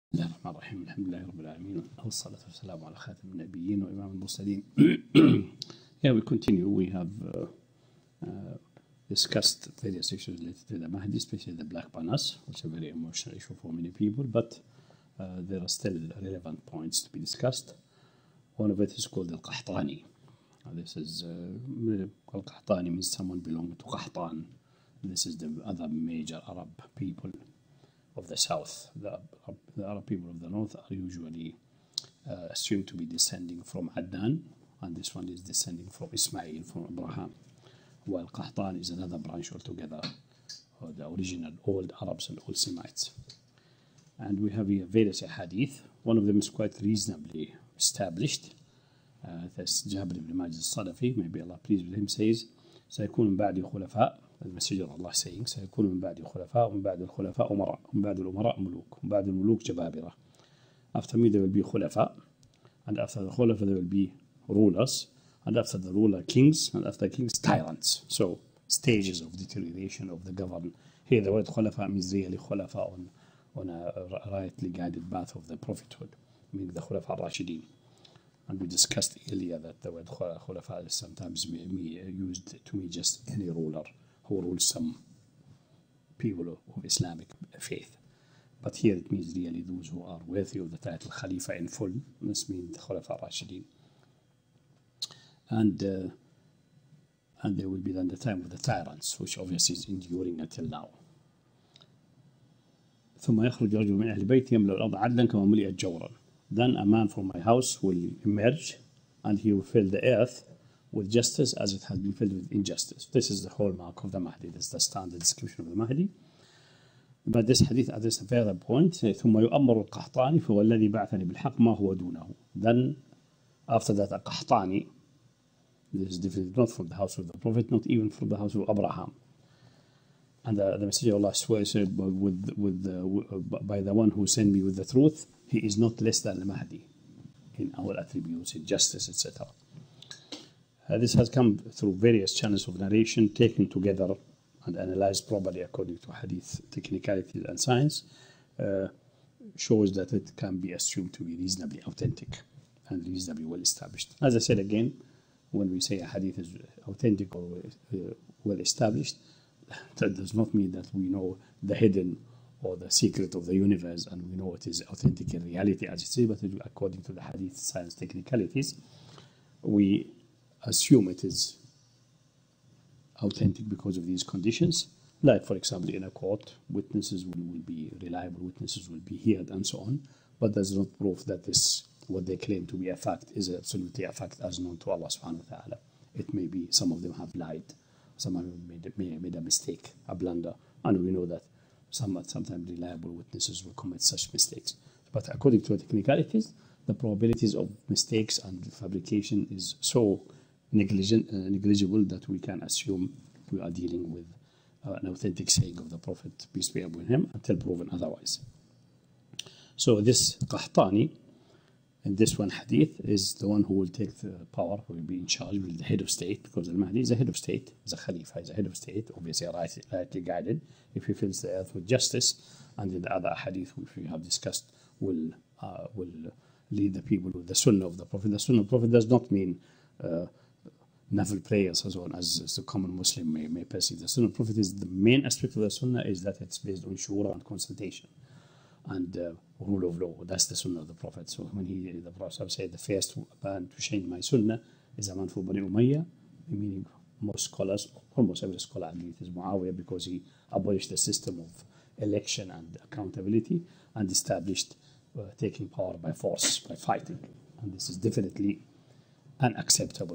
بسم الله الرحمن الرحيم الحمد لله رب العالمين والصلاة والسلام على خاتم النبيين وإمام المرسلين. Yeah, we continue. We have discussed various issues related to the Mahdi, especially the Black Banners, which is a very emotional issue for many people, but there are still relevant points to be discussed. One of it is called Al-Qahtani. This is Al-Qahtani means someone belonging to Qahtan. This is the other major Arab people of the south. The Arab people of the north are usually assumed to be descending from Adnan, and this one is descending from Ismail, from Abraham, while Qahtan is another branch altogether, the original old Arabs and old Semites. And we have here various hadith. One of them is quite reasonably established. That's Jabir ibn Majid al-Sadafi, may be Allah pleased with him, says, سيكون من بعد خلفاء, the messenger of Allah saying, سيكون من بعد خلفاء, ومن بعد الخلفاء أمراء, ومن بعد الأمراء ملوك, ومن بعد الملوك جبابرة. After me there will be khulafa, and after the khulafa there will be rulers, and after the ruler kings, and after kings tyrants. So stages of deterioration of the government. Here the word khulafa means really khulafa on a rightly guided path of the prophethood, meaning the khulafa al-Rashidin. And we discussed earlier that the word khulafa is sometimes used to mean just any ruler who rules some people of Islamic faith. But here it means really those who are worthy of the title Khalifa in full. This means the Khulafa al-Rashidin. And there will be then the time of the tyrants, which obviously is enduring until now. ثم يخرج رجل من أهل بيتي يملأ الأرض عدلا كما ملئت جورا. Then a man from my house will emerge, and he will fill the earth with justice as it has been filled with injustice. This is the hallmark of the Mahdi. This is the standard description of the Mahdi. But this hadith addresses a further point. ثم يؤمر القحطاني فهو الذي بعثني بالحق ما هو دونه. Then after that, a Qahtani, this is definitely not from the house of the Prophet, not even from the house of Abraham. And the Messenger of Allah swears by the one who sent me with the truth, he is not less than the Mahdi in our attributes, in justice, etc. This has come through various channels of narration, taken together and analyzed properly according to hadith technicalities and science, shows that it can be assumed to be reasonably authentic and reasonably well established. As I said again, when we say a hadith is authentic or well established, that does not mean that we know the hidden or the secret of the universe and we know it is authentic in reality as it is, but according to the hadith science technicalities, we assume it is authentic because of these conditions. Like, for example, in a court, witnesses will be reliable, witnesses will be heard and so on, but there's not proof that this, what they claim to be a fact, is absolutely a fact as known to Allah subhanahu wa ta'ala. It may be some of them have lied, some of them made a mistake, a blunder, and we know that sometimes reliable witnesses will commit such mistakes. But according to the technicalities, the probabilities of mistakes and fabrication is so negligible that we can assume we are dealing with an authentic saying of the Prophet, peace be upon him, until proven otherwise. So this Qahtani, in this one hadith, is the one who will take the power, who will be in charge, will be the head of state, because Al-Mahdi is a head of state, is a Khalifa, is a head of state, obviously rightly guided, if he fills the earth with justice, and in the other hadith which we have discussed will lead the people with the Sunnah of the Prophet. The Sunnah of the Prophet does not mean navel prayers as well as the common Muslim may perceive. The Sunnah of the Prophet is the main aspect of the Sunnah is that it's based on shura and consultation and rule of law. That's the Sunnah of the Prophet. So when the Prophet said the first man to change my Sunnah is a man from Bani Umayyah, meaning most scholars, almost every scholar agrees it is Muawiyah, because he abolished the system of election and accountability and established taking power by force, by fighting. And this is definitely unacceptable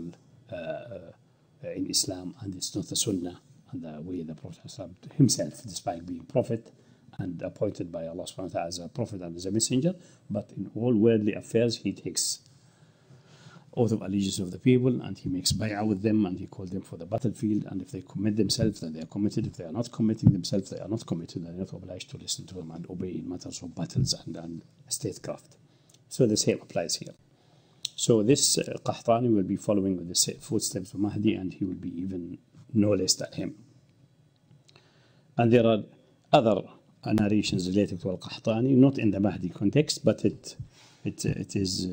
in Islam, and it's not the Sunnah and the way the Prophet himself, despite being Prophet and appointed by Allah subhanahu wa ta'ala as a Prophet and as a messenger, but in all worldly affairs he takes oath of allegiance of the people and he makes bay'ah with them and he calls them for the battlefield, and if they commit themselves then they are committed, if they are not committing themselves they are not committed, they are not obliged to listen to them and obey in matters of battles and statecraft. So the same applies here. So this Qahtani will be following with the footsteps of Mahdi, and he will be even no less than him. And there are other narrations related to Al-Qahtani, not in the Mahdi context, but it is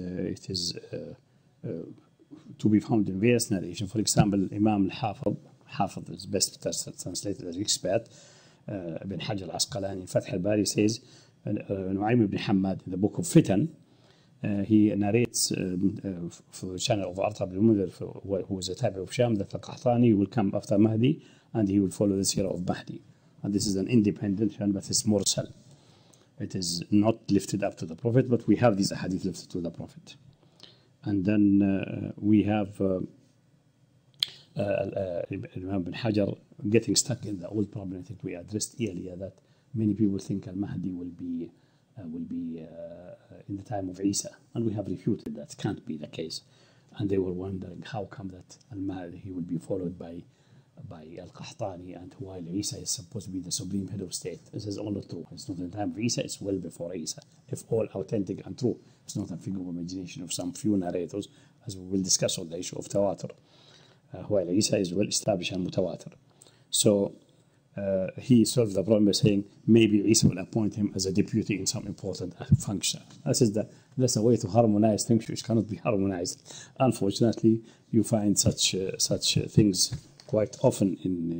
to be found in various narrations. For example, Imam Al is best translated as expert, Ibn Hajar Al-Asqalani in Fath al-Bari says, Nu'aym ibn Hammad in the book of Fitan, he narrates for the channel of Artab al-Munzir, who is a tabi of Sham, that Al-Qahtani will come after Mahdi and he will follow the seerah of Mahdi. And this is an independent channel, but it's mursal. It is not lifted up to the Prophet, but we have these hadith lifted to the Prophet. And then we have Imam bin Hajar getting stuck in the old problem I think we addressed earlier, that many people think Al Mahdi will be in the time of Isa, and we have refuted that can't be the case. And they were wondering how come that Al Mahdi he will be followed by Al-Qahtani, and while Isa is supposed to be the supreme head of state. This is all not true. It's not in the time of Isa, it's well before Isa. If all authentic and true, it's not a figure of imagination of some few narrators, as we will discuss on the issue of tawatur. While Isa is well established and mutawatir. So he solved the problem by saying maybe Isa will appoint him as a deputy in some important function. That's a way to harmonize things which cannot be harmonized. Unfortunately, you find such things quite often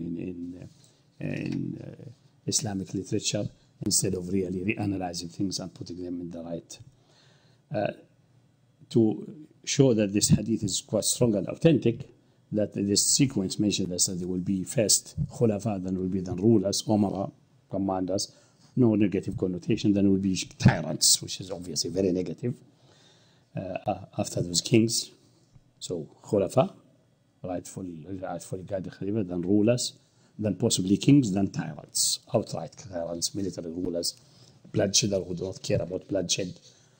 in Islamic literature, instead of really reanalyzing things and putting them in the right. To show that this hadith is quite strong and authentic, that this sequence mentioned that there will be first khulafa, then will be then rulers, umara, commanders, no negative connotation, then will be tyrants, which is obviously very negative. After those kings, so khulafa, rightfully guided khalifa, then rulers, then possibly kings, then tyrants, outright tyrants, military rulers, bloodshed who do not care about bloodshed.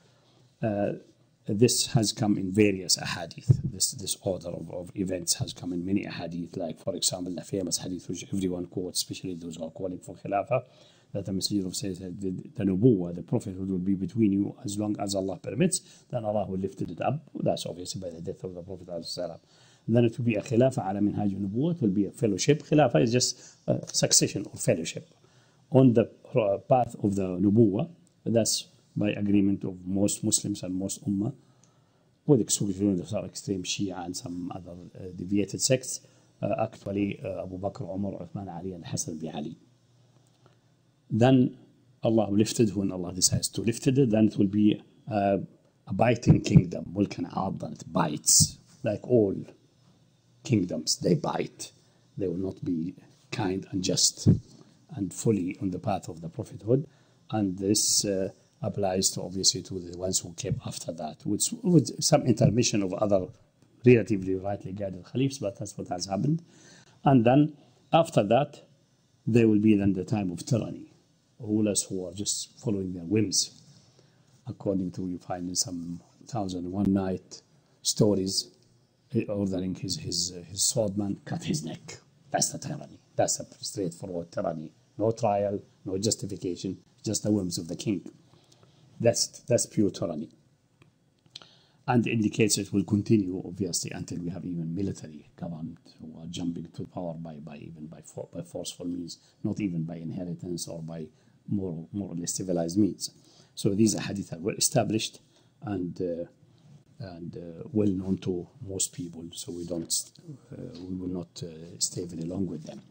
This has come in various ahadith. This order of events has come in many ahadith, like for example the famous hadith which everyone quotes, especially those who are calling for khilafah, that the Messenger of says that the nubuwwah, the prophethood will be between you as long as Allah permits, then Allah will lift it up. That's obviously by the death of the Prophet ﷺ. Then it will be a khilafah ala minhaj al-nubuwwah, it will be a fellowship. Khilafah is just succession or fellowship on the path of the nubuwwah. That's by agreement of most Muslims and most ummah, with exclusion of some extreme Shia and some other deviated sects. Actually, Abu Bakr, Umar, Uthman, Ali, and Hassan bi Ali. Then Allah lifted, when Allah decides to lift it, then it will be a biting kingdom. Mulkan addan, it bites. Like all kingdoms, they bite. They will not be kind and just and fully on the path of the prophethood. And this applies to obviously to the ones who came after that, with some intermission of other relatively rightly guided caliphs, but that's what has happened. And then after that, there will be then the time of tyranny, rulers who are just following their whims, according to you find in some 1001 Night stories, ordering his swordman cut his neck. That's the tyranny. That's a straightforward tyranny. No trial, no justification, just the whims of the king. That's pure tyranny. And indicates it will continue, obviously, until we have even military government who are jumping to power by forceful means, not even by inheritance or by more or less civilized means. So these hadith are well established and well known to most people. So we will not stay very long with them.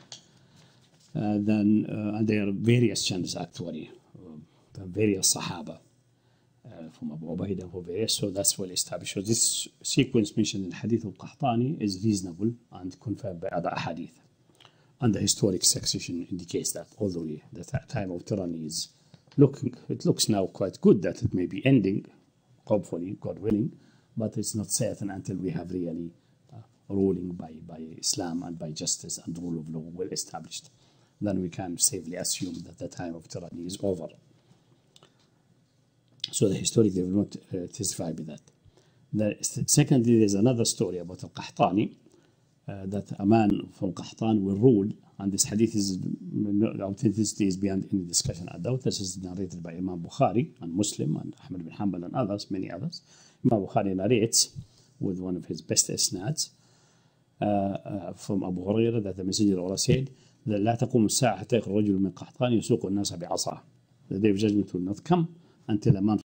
And there are various channels actually. Various Sahaba from Abu Ubaidah for various, so that's well established. So this sequence mentioned in Hadith al-Qahtani is reasonable and confirmed by other Hadith. And the historic succession indicates that, although the time of tyranny is it looks now quite good that it may be ending, hopefully, God willing, but it's not certain until we have really ruling by Islam and by justice and rule of law well established. Then we can safely assume that the time of tyranny is over. So the historic they will not testify with that. Secondly, there's another story about Al-Qahtani, that a man from Qahtan will rule, and this hadith is, authenticity is beyond any discussion. I doubt this is narrated by Imam Bukhari and Muslim and Ahmad bin Hanbal and others, many others. Imam Bukhari narrates with one of his best isnads from Abu Hurairah that the Messenger of Allah said لا تقوم الساعة حتى يخرج رجل من قحطان يسوق الناس بعصاه. The day of judgment will not come until a man